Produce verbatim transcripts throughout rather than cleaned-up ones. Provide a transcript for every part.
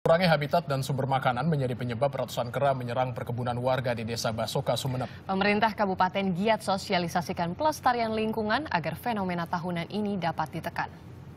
Kurangnya habitat dan sumber makanan menjadi penyebab ratusan kera menyerang perkebunan warga di Desa Basoka, Sumeneb. Pemerintah Kabupaten giat sosialisasikan pelestarian lingkungan agar fenomena tahunan ini dapat ditekan.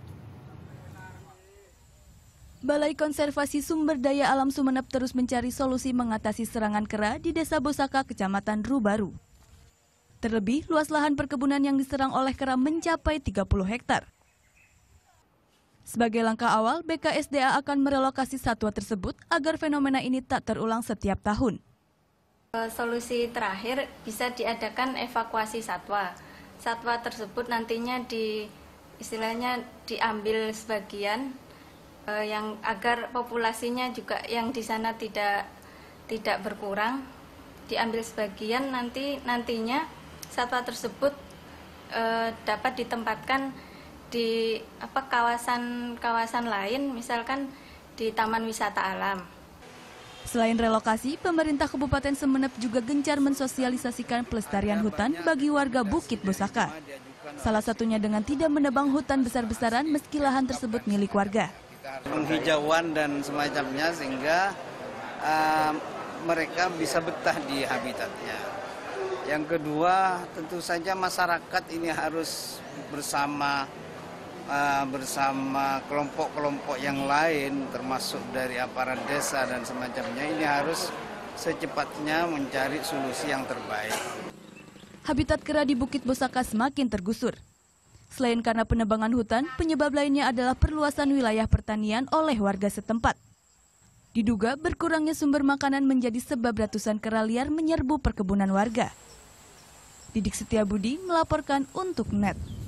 Balai Konservasi Sumber Daya Alam Sumeneb terus mencari solusi mengatasi serangan kera di Desa Bosaka, Kecamatan Rubaru. Terlebih, luas lahan perkebunan yang diserang oleh kera mencapai tiga puluh hektar. Sebagai langkah awal, B K S D A akan merelokasi satwa tersebut agar fenomena ini tak terulang setiap tahun. Solusi terakhir bisa diadakan evakuasi satwa. Satwa tersebut nantinya di istilahnya diambil sebagian eh, yang agar populasinya juga yang di sana tidak tidak berkurang. Diambil sebagian nanti nantinya satwa tersebut eh, dapat ditempatkan di apa kawasan-kawasan lain, misalkan di Taman Wisata Alam. Selain relokasi, pemerintah Kabupaten Sumeneb juga gencar mensosialisasikan pelestarian hutan bagi warga Bukit Bosaka. Salah satunya dengan tidak menebang hutan besar-besaran meski lahan tersebut milik warga. Penghijauan dan semacamnya sehingga uh, mereka bisa betah di habitatnya. Yang kedua, tentu saja masyarakat ini harus bersama Uh, bersama kelompok-kelompok yang lain termasuk dari aparat desa dan semacamnya ini harus secepatnya mencari solusi yang terbaik. Habitat kera di Bukit Bosaka semakin tergusur. Selain karena penebangan hutan, penyebab lainnya adalah perluasan wilayah pertanian oleh warga setempat. Diduga berkurangnya sumber makanan menjadi sebab ratusan kera liar menyerbu perkebunan warga. Didik Setiabudi melaporkan untuk N E T.